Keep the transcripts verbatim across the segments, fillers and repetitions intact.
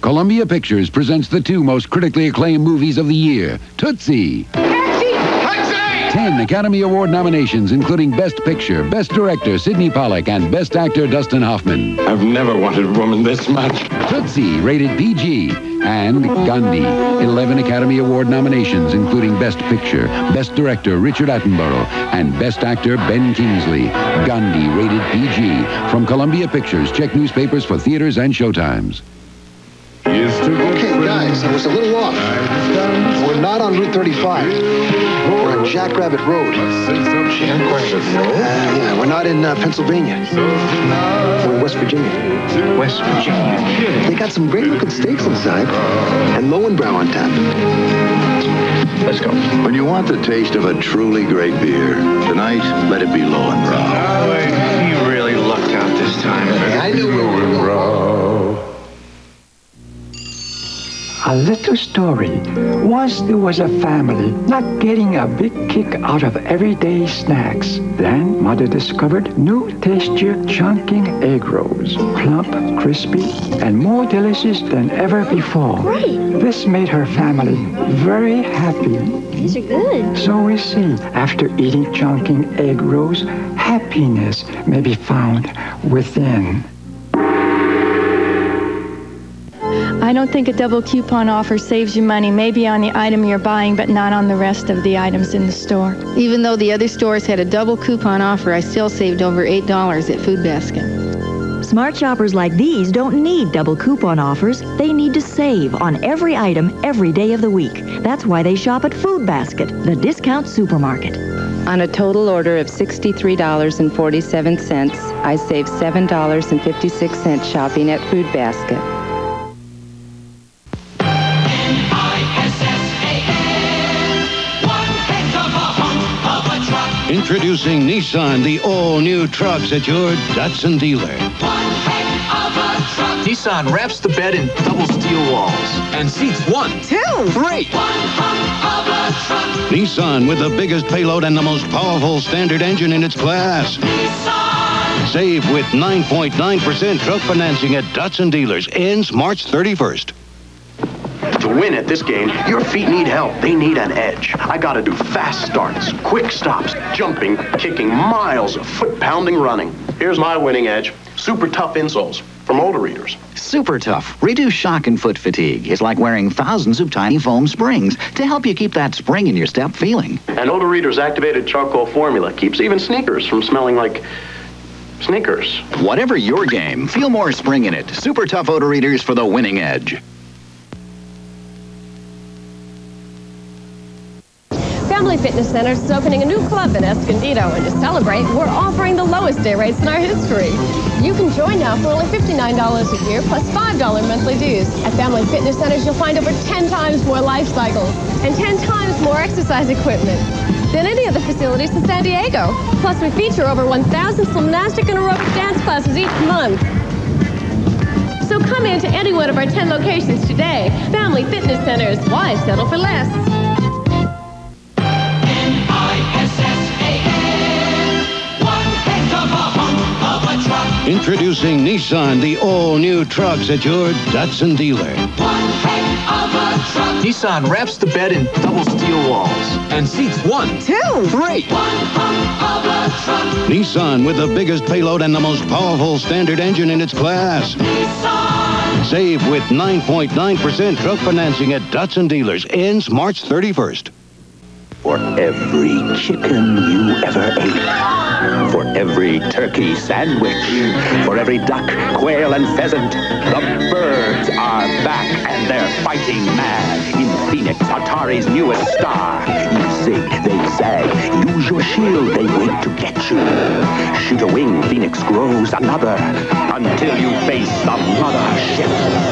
Columbia Pictures presents the two most critically acclaimed movies of the year, Tootsie. Ten Academy Award nominations, including Best Picture, Best Director, Sidney Pollack, and Best Actor, Dustin Hoffman. I've never wanted a woman this much. Tootsie, rated P G. And Gandhi, eleven Academy Award nominations, including Best Picture, Best Director, Richard Attenborough, and Best Actor, Ben Kingsley. Gandhi, rated P G. From Columbia Pictures. Check newspapers for theaters and showtimes. Okay, guys, I was a little off. We're not on Route thirty-five. We're on Jackrabbit Road. Jackrabbit Road? Uh, yeah, we're not in uh, Pennsylvania. We're in West Virginia. West Virginia. They got some great-looking steaks inside. And Lowenbrow on tap. Let's go. When you want the taste of a truly great beer, tonight, let it be Lowenbrow. You really lucked out this time. I knew we were Lowenbrow. A little story. Once there was a family not getting a big kick out of everyday snacks. Then Mother discovered new tastier chunking egg rolls. Plump, crispy, and more delicious than ever before. Great. This made her family very happy. These are good. So we see, after eating chunking egg rolls, happiness may be found within. I don't think a double coupon offer saves you money, maybe on the item you're buying, but not on the rest of the items in the store. Even though the other stores had a double coupon offer, I still saved over eight dollars at Food Basket. Smart shoppers like these don't need double coupon offers. They need to save on every item every day of the week. That's why they shop at Food Basket, the discount supermarket. On a total order of sixty-three dollars and forty-seven cents, I saved seven dollars and fifty-six cents shopping at Food Basket. Introducing Nissan, the all-new trucks at your Datsun dealer. One heck of a truck. Nissan wraps the bed in double steel walls and seats one, two, three. One hunk of a truck. Nissan with the biggest payload and the most powerful standard engine in its class. Nissan. Save with nine point nine percent truck financing at Datsun dealers. Ends March thirty-first. To win at this game, your feet need help. They need an edge. I gotta do fast starts, quick stops, jumping, kicking, miles of foot-pounding running. Here's my winning edge. Super tough insoles from Older Readers. Super Tough. Reduce shock and foot fatigue. It's like wearing thousands of tiny foam springs to help you keep that spring in your step feeling. And Older Readers' activated charcoal formula keeps even sneakers from smelling like sneakers. Whatever your game, feel more spring in it. Super Tough Odor Readers for the winning edge. Family Fitness Center is opening a new club in Escondido, and to celebrate, we're offering the lowest day rates in our history. You can join now for only fifty-nine dollars a year plus five dollars monthly dues. At Family Fitness Centers, you'll find over ten times more life cycles and ten times more exercise equipment than any other facilities in San Diego. Plus, we feature over one thousand gymnastic and aerobic dance classes each month. So come into any one of our ten locations today. Family Fitness Centers. Why settle for less? Introducing Nissan, the all-new trucks at your Datsun dealer. One heck of a truck. Nissan wraps the bed in double steel walls and seats one, two, three. One hunk of a truck. Nissan with the biggest payload and the most powerful standard engine in its class. Nissan. Save with nine point nine percent truck financing at Datsun dealers. Ends March thirty-first. For every chicken you ever ate, for every turkey sandwich, for every duck, quail, and pheasant, the birds are back and they're fighting mad in Phoenix, Atari's newest star. You zig, they zag. Use your shield, they wait to get you. Shoot a wing, Phoenix grows another until you face the mothership.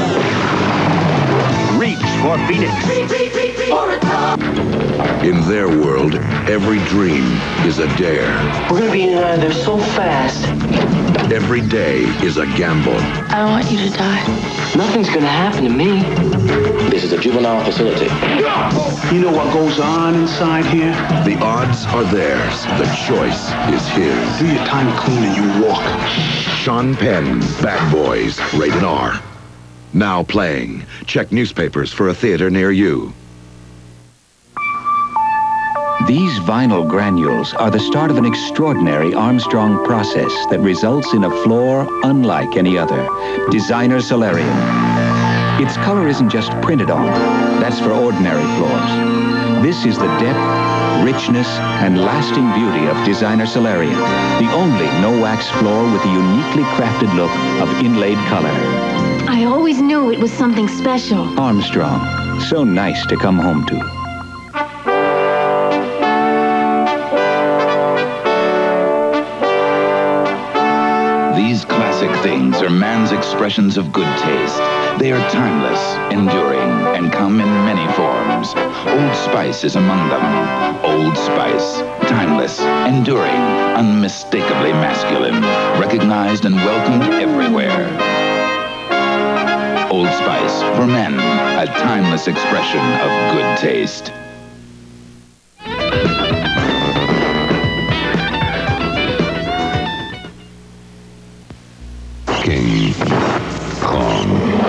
Reach for Phoenix. Reach, reach, reach, reach for a top. In their world, every dream is a dare. We're gonna be in uh, there so fast. Every day is a gamble. I don't want you to die. Nothing's gonna happen to me. This is a juvenile facility. You know what goes on inside here? The odds are theirs. The choice is his. Do your time. time clean and you walk. Sean Penn, Bad Boys, rated R. Now playing. Check newspapers for a theater near you. These vinyl granules are the start of an extraordinary Armstrong process that results in a floor unlike any other. Designer Solarium. Its color isn't just printed on. That's for ordinary floors. This is the depth, richness, and lasting beauty of Designer Solarium. The only no-wax floor with a uniquely crafted look of inlaid color. I always knew it was something special. Armstrong. So nice to come home to. These classic things are man's expressions of good taste. They are timeless, enduring, and come in many forms. Old Spice is among them. Old Spice. Timeless, enduring, unmistakably masculine. Recognized and welcomed everywhere. Old Spice, for men, a timeless expression of good taste. King Kong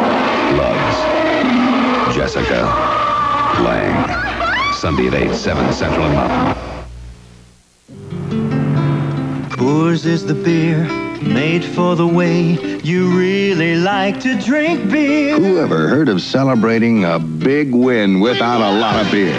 loves Jessica Lange. Sunday at eight, seven Central and Mountain. Coors is the beer made for the way you really like to drink beer. Who ever heard of celebrating a big win without a lot of beer?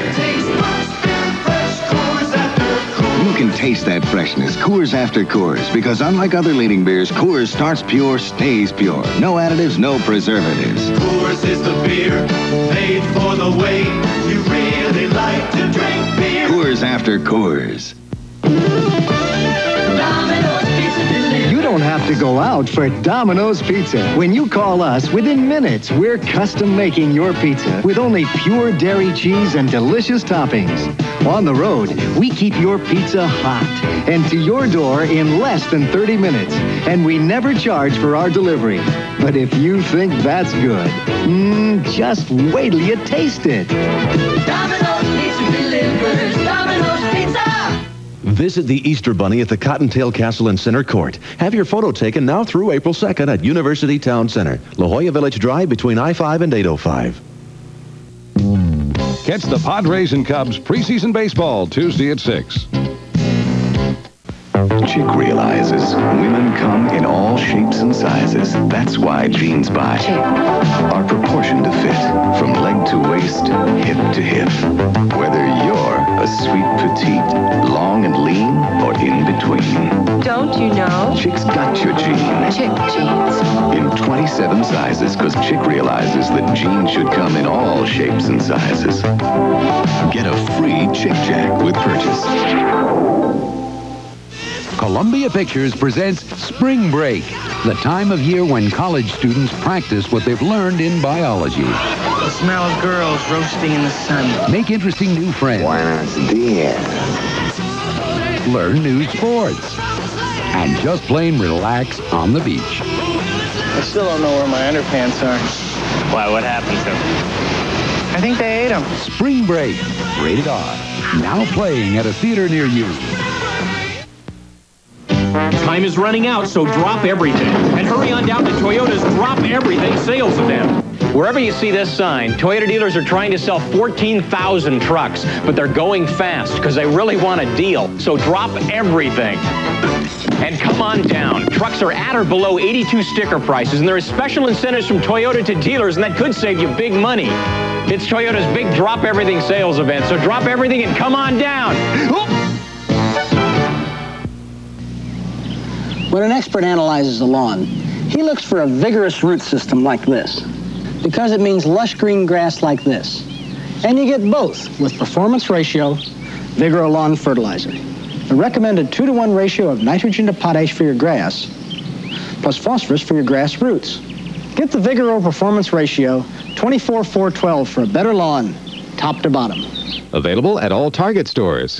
You can taste that freshness, Coors after Coors, because unlike other leading beers, Coors starts pure, stays pure. No additives, no preservatives. Coors is the beer made for the way you really like to drink beer. Coors after Coors. You don't have to go out for Domino's Pizza. When you call us, within minutes, we're custom making your pizza with only pure dairy cheese and delicious toppings. On the road, we keep your pizza hot and to your door in less than thirty minutes. And we never charge for our delivery. But if you think that's good, mm, just wait till you taste it. Domino's Pizza delivers. Domino's Pizza. Visit the Easter Bunny at the Cottontail Castle and Center Court. Have your photo taken now through April second at University Town Center, La Jolla Village Drive between I five and eight oh five. Catch the Padres and Cubs preseason baseball Tuesday at six. Chick realizes women come in all shapes and sizes. That's why jeans by are proportioned to fit from leg to waist, hip to hip. Whether you're a sweet petite, long and lean, or in between. Don't you know? Chick's got your jean. Chick jeans. In twenty-seven sizes, because Chick realizes that jeans should come in all shapes and sizes. Get a free Chick Jack with purchase. Columbia Pictures presents Spring Break, the time of year when college students practice what they've learned in biology. The smell of girls roasting in the sun. Make interesting new friends. Buenos dias. Learn new sports. And just plain relax on the beach. I still don't know where my underpants are. Why, what happened to them? I think they ate them. Spring Break, rated R. Now playing at a theater near you. Time is running out, so drop everything. And hurry on down to Toyota's Drop Everything sales event. Wherever you see this sign, Toyota dealers are trying to sell fourteen thousand trucks, but they're going fast because they really want a deal. So drop everything. And come on down. Trucks are at or below eighty-two sticker prices, and there are special incentives from Toyota to dealers, and that could save you big money. It's Toyota's big Drop Everything sales event, so drop everything and come on down. Oh! When an expert analyzes a lawn, he looks for a vigorous root system like this, because it means lush green grass like this. And you get both with Performance Ratio Vigoro Lawn Fertilizer. The recommended two to one ratio of nitrogen to potash for your grass, plus phosphorus for your grass roots. Get the Vigoro Performance Ratio twenty-four four twelve for a better lawn, top to bottom. Available at all Target stores.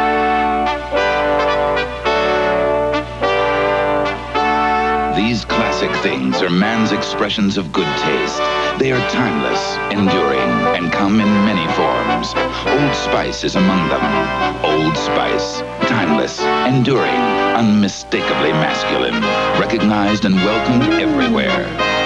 These classic classic things are man's expressions of good taste. They are timeless, enduring, and come in many forms. Old Spice is among them. Old Spice. Timeless, enduring, unmistakably masculine. Recognized and welcomed everywhere.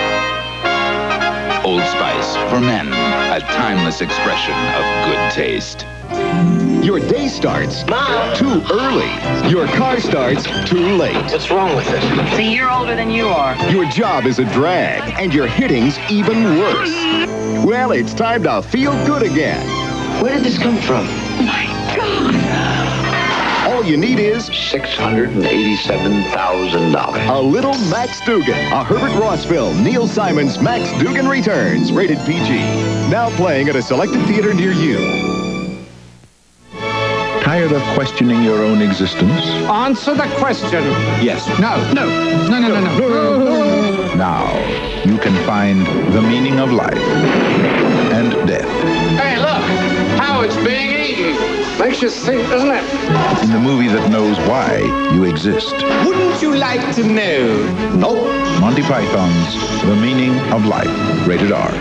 Old Spice, for men, a timeless expression of good taste. Your day starts Mom. too early. Your car starts too late. What's wrong with it? It's a year older than you are. Your job is a drag, and your hitting's even worse. Well, it's time to feel good again. Where did this come from? My God. All you need is six hundred eighty-seven thousand dollars. A little Max Dugan. A Herbert Ross film. Neil Simon's Max Dugan Returns. Rated P G. Now playing at a selected theater near you. Tired of questioning your own existence? Answer the question. Yes. No. No. No, no, no, no. no. Now, you can find the meaning of life and death. Hey, look. How it's being eaten. Makes you think, doesn't it? In the movie that knows why you exist. Wouldn't you like to know? Nope. Monty Python's The Meaning of Life. Rated R.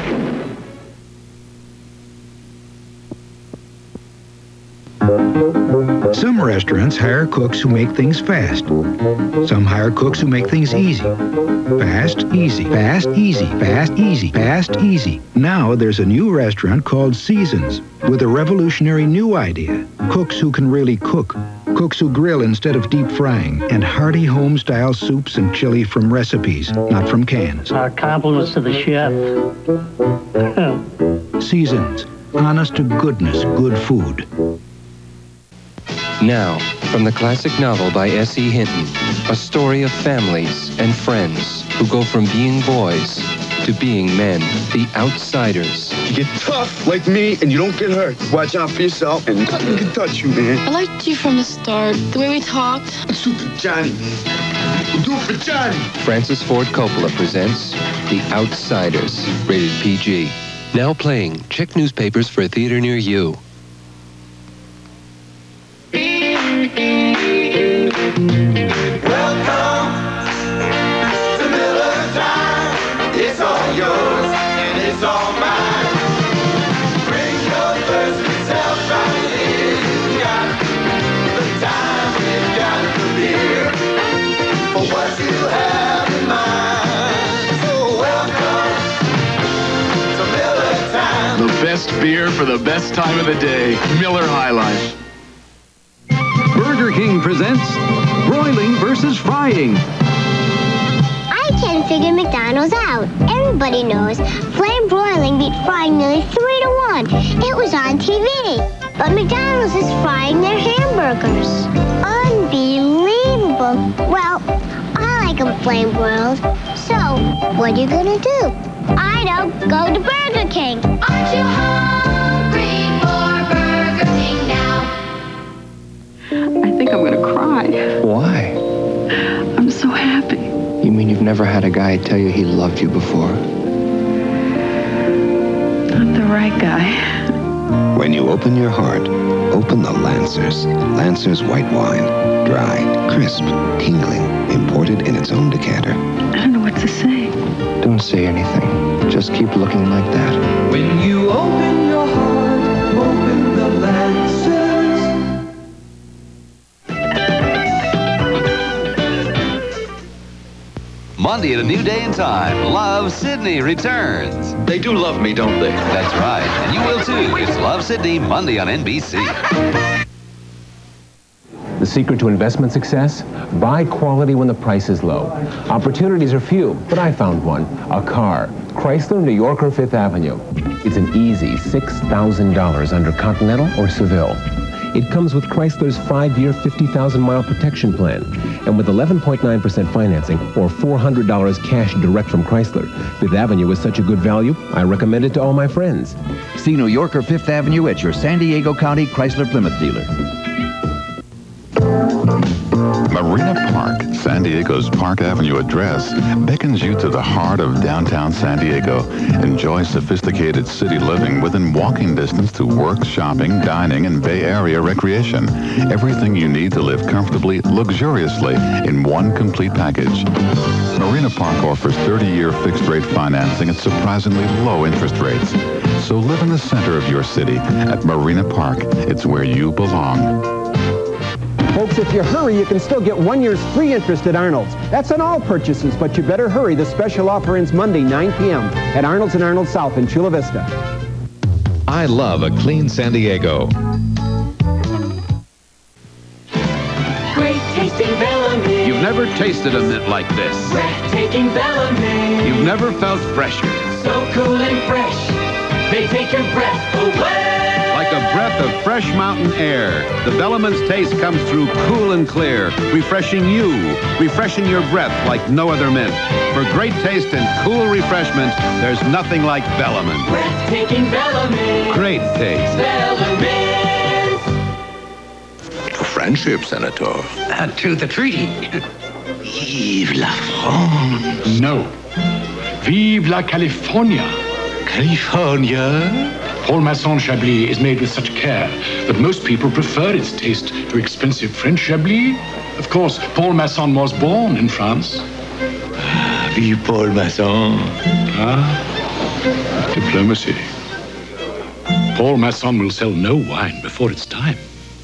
Some restaurants hire cooks who make things fast. Some hire cooks who make things easy. Fast, easy, fast, easy, fast, easy, fast, easy. Now there's a new restaurant called Seasons with a revolutionary new idea. Cooks who can really cook. Cooks who grill instead of deep frying. And hearty home-style soups and chili from recipes, not from cans. Our compliments to the chef. Seasons. Honest to goodness, good food. Now, from the classic novel by S E Hinton, a story of families and friends who go from being boys to being men, the outsiders. You get tough like me and you don't get hurt. Watch out for yourself and nothing can touch you, man. I liked you from the start, the way we talked. Let's do it for Johnny, man. We'll do it for Johnny. Francis Ford Coppola presents The Outsiders, rated P G. Now playing. Check newspapers for a theater near you. Welcome to Miller Time. It's all yours and it's all mine. Bring your thirsty self right here. You got the time, we've got the beer for what you have in mind. So welcome to Miller Time. The best beer for the best time of the day. Miller High Life. Burger King presents broiling versus frying. I can't figure McDonald's out. Everybody knows flame broiling beat frying nearly three to one. It was on T V. But McDonald's is frying their hamburgers. Unbelievable. Well, I like them flame broiled. So, what are you gonna do? I don't go to Burger King. Aren't you hungry for Burger King now? I think I'm gonna cry. Why? I'm so happy. You mean you've never had a guy tell you he loved you before? Not the right guy. When you open your heart, open the Lancers. Lancers white wine. Dry, crisp, tingling. Imported in its own decanter. I don't know what to say. Don't say anything. Just keep looking like that. When you open your heart, open the Lancers. Monday at a new day and time, Love Sydney returns. They do love me, don't they? That's right, and you will too. It's Love Sydney, Monday on N B C. The secret to investment success? Buy quality when the price is low. Opportunities are few, but I found one. A car. Chrysler, New Yorker, Fifth Avenue. It's an easy six thousand dollars under Continental or Seville. It comes with Chrysler's five-year, fifty thousand mile protection plan. And with eleven point nine percent financing or four hundred dollars cash direct from Chrysler, Fifth Avenue is such a good value, I recommend it to all my friends. See New Yorker Fifth Avenue at your San Diego County Chrysler Plymouth dealer. Marina Park, San Diego's Park Avenue address, beckons you to the heart of downtown San Diego. Enjoy sophisticated city living within walking distance to work, shopping, dining, and Bay Area recreation. Everything you need to live comfortably, luxuriously, in one complete package. Marina Park offers thirty-year fixed-rate financing at surprisingly low interest rates. So live in the center of your city at Marina Park. It's where you belong. Folks, if you hurry, you can still get one year's free interest at Arnold's. That's on all purchases, but you better hurry. The special offer ends Monday, nine p m at Arnold's and Arnold South in Chula Vista. I love a clean San Diego. Great tasting Bellamy. You've never tasted a mint like this. Breathtaking Bellamy. You've never felt fresher. So cool and fresh, they take your breath away. Like a breath of fresh mountain air, the Bellaman's taste comes through cool and clear, refreshing you, refreshing your breath like no other mint. For great taste and cool refreshment, there's nothing like Bellaman. Breathtaking Bellamy. Great taste. Bellamy. Friendship, Senator. Uh, to the treaty. Vive la France. No. Vive la California. California? Paul Masson Chablis is made with such care that most people prefer its taste to expensive French Chablis. Of course, Paul Masson was born in France. Vive Paul Masson. Ah, diplomacy. Paul Masson will sell no wine before it's time.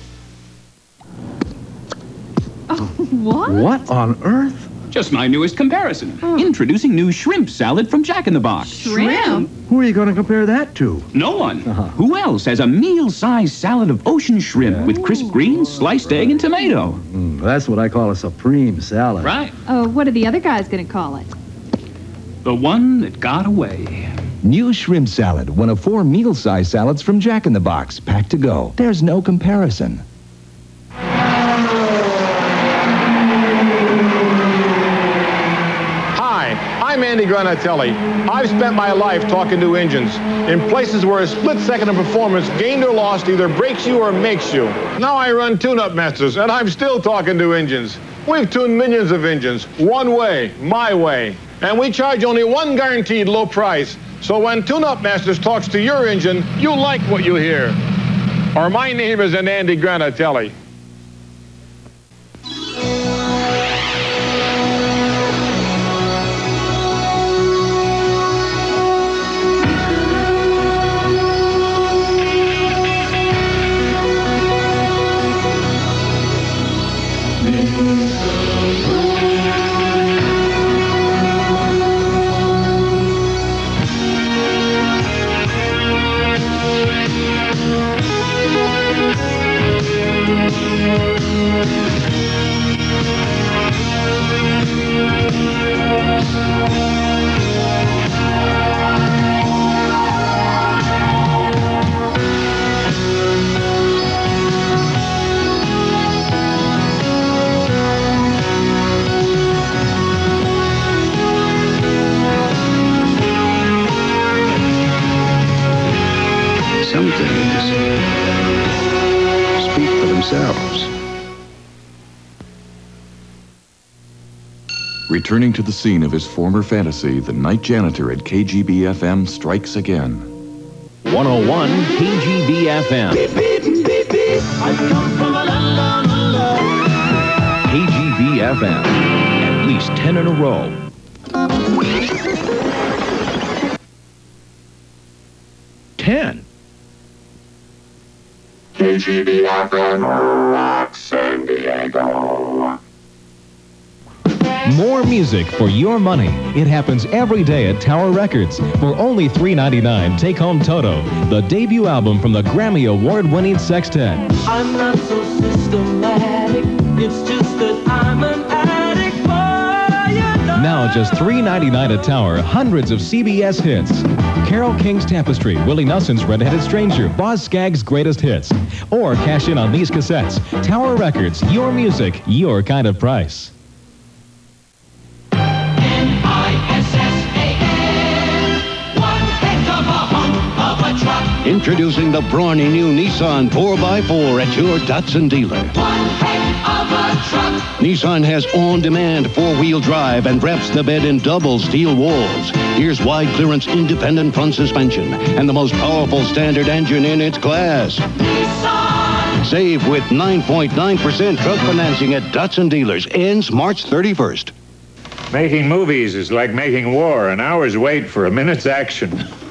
What? What on earth? Just my newest comparison. Oh. Introducing new shrimp salad from Jack in the Box. Shrimp? Who are you going to compare that to? No one. Uh-huh. Who else has a meal-sized salad of ocean shrimp yeah. with crisp greens, sliced egg, and tomato? Mm, that's what I call a supreme salad. Right. Oh, what are the other guys going to call it? The one that got away. New shrimp salad, one of four meal-sized salads from Jack in the Box, packed to go. There's no comparison. I'm Andy Granatelli. I've spent my life talking to engines in places where a split second of performance gained or lost either breaks you or makes you. Now I run Tune-Up Masters, and I'm still talking to engines. We've tuned millions of engines, one way, my way. And we charge only one guaranteed low price. So when Tune-Up Masters talks to your engine, you like what you hear. Or my name is Andy Granatelli. Some things speak for themselves. Returning to the scene of his former fantasy, the night janitor at K G B F M strikes again. one oh one K G B F M. Beep, beep, beep, beep. I come from a land down below. K G B F M. At least ten in a row. ten. K G B F M Rock San Diego. More music for your money. It happens every day at Tower Records. For only three ninety-nine, take home Toto, the debut album from the Grammy Award-winning sextet. I'm not so systematic. It's just that I'm an addict for you. Now just three ninety-nine at Tower, hundreds of C B S hits. Carole King's Tapestry, Willie Nelson's Red-Headed Stranger, Boz Scaggs' Greatest Hits. Or cash in on these cassettes. Tower Records, your music, your kind of price. Introducing the brawny new Nissan four by four at your Datsun dealer. One heck of a truck. Nissan has on-demand four-wheel drive and wraps the bed in double steel walls. Here's wide clearance independent front suspension and the most powerful standard engine in its class. Nissan. Save with nine point nine percent truck financing at Datsun dealers. Ends March thirty-first. Making movies is like making war. An hour's wait for a minute's action.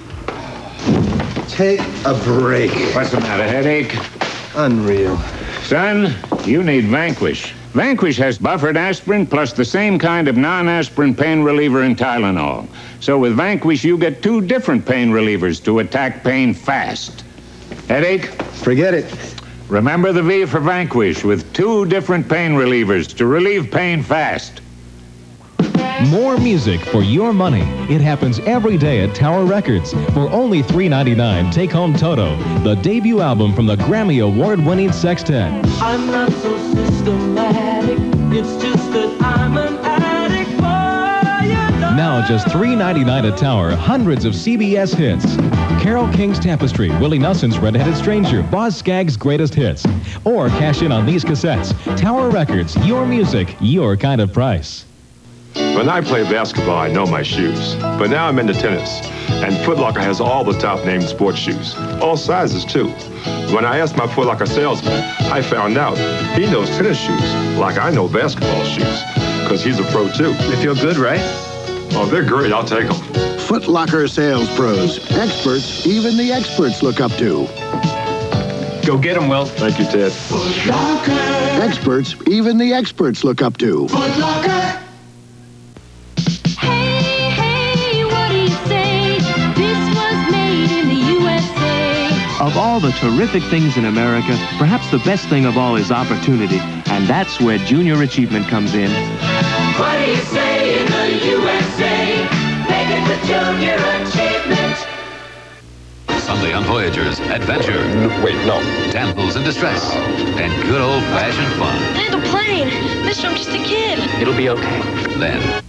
Take a break. What's the matter, headache? Unreal. Son, you need Vanquish. Vanquish has buffered aspirin plus the same kind of non-aspirin pain reliever in Tylenol. So with Vanquish, you get two different pain relievers to attack pain fast. Headache? Forget it. Remember the V for Vanquish with two different pain relievers to relieve pain fast. More music for your money. It happens every day at Tower Records. For only three ninety-nine, take home Toto, the debut album from the Grammy Award-winning sextet. I'm not so systematic. It's just that I'm an addict for you. Now just three ninety-nine at Tower. Hundreds of C B S hits. Carole King's Tapestry, Willie Nelson's Red-Headed Stranger, Boz Scaggs' Greatest Hits. Or cash in on these cassettes. Tower Records, your music, your kind of price. When I play basketball, I know my shoes. But now I'm into tennis, and Foot Locker has all the top-named sports shoes, all sizes, too. When I asked my Foot Locker salesman, I found out he knows tennis shoes like I know basketball shoes, because he's a pro, too. They feel good, right? Oh, they're great. I'll take them. Foot Locker sales pros. Experts even the experts look up to. Go get them, Will. Thank you, Ted. Foot Locker. Experts even the experts look up to. Foot Locker. Of all the terrific things in America, perhaps the best thing of all is opportunity, and that's where junior achievement comes in. What do you say in the U S A? Make it the junior achievement. Sunday on Voyager's adventure. Wait, no. Damsels in distress. And good old-fashioned fun. Land a plane. Mister, I'm just a kid. It'll be okay. Then